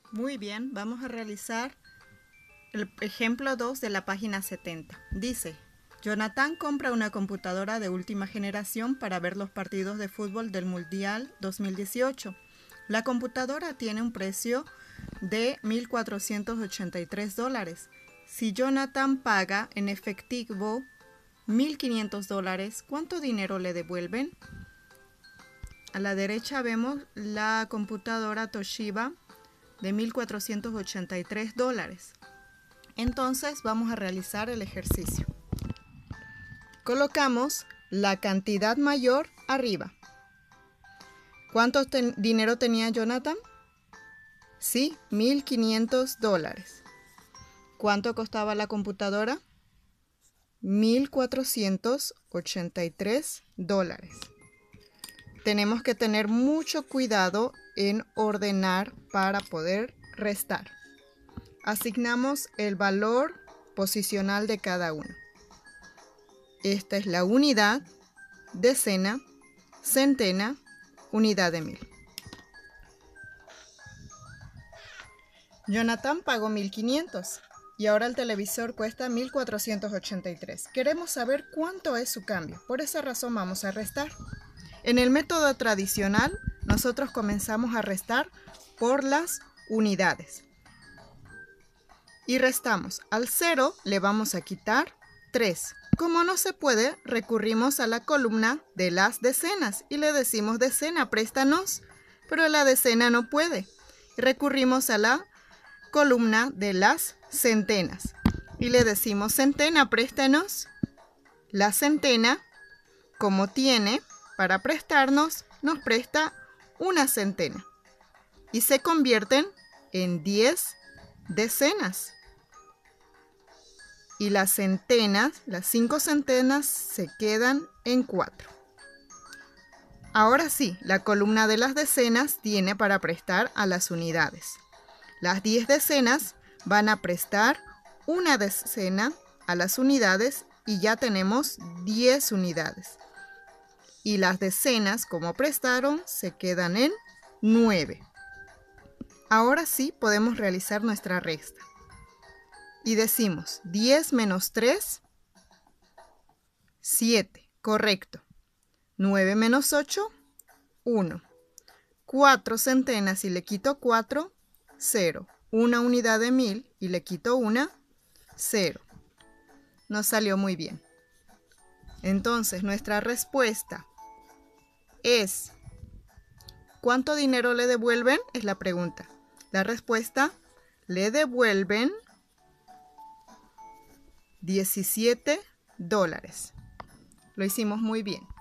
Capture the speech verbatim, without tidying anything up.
Muy bien, vamos a realizar el ejemplo dos de la página setenta. Dice, Jonathan compra una computadora de última generación para ver los partidos de fútbol del Mundial dos mil dieciocho. La computadora tiene un precio de mil cuatrocientos ochenta y tres dólares. Si Jonathan paga en efectivo mil quinientos dólares, ¿cuánto dinero le devuelven? A la derecha vemos la computadora Toshiba de mil cuatrocientos ochenta y tres dólares. Entonces vamos a realizar el ejercicio. Colocamos la cantidad mayor arriba. ¿Cuánto ten- dinero tenía Jonathan? Sí, mil quinientos dólares. ¿Cuánto costaba la computadora? mil cuatrocientos ochenta y tres dólares. Tenemos que tener mucho cuidado en ordenar para poder restar. Asignamos el valor posicional de cada uno. Esta es la unidad, decena, centena, unidad de mil. Jonathan pagó mil quinientos y ahora el televisor cuesta mil cuatrocientos ochenta y tres. Queremos saber cuánto es su cambio. Por esa razón vamos a restar. En el método tradicional, nosotros comenzamos a restar por las unidades. Y restamos. Al cero le vamos a quitar tres. Como no se puede, recurrimos a la columna de las decenas y le decimos decena, préstanos, pero la decena no puede. Recurrimos a la columna de las centenas y le decimos centena, préstanos. La centena, como tiene para prestarnos, nos presta una centena y se convierten en diez decenas. Y las centenas, las cinco centenas, se quedan en cuatro. Ahora sí, la columna de las decenas tiene para prestar a las unidades. Las diez decenas van a prestar una decena a las unidades y ya tenemos diez unidades. Y las decenas, como prestaron, se quedan en nueve. Ahora sí podemos realizar nuestra resta. Y decimos diez menos tres, siete, correcto. nueve menos ocho, uno. cuatro centenas y le quito cuatro, cero. Una unidad de mil y le quito una, cero. Nos salió muy bien. Entonces nuestra respuesta es, ¿cuánto dinero le devuelven? Es la pregunta. La respuesta, le devuelven diecisiete dólares. Lo hicimos muy bien.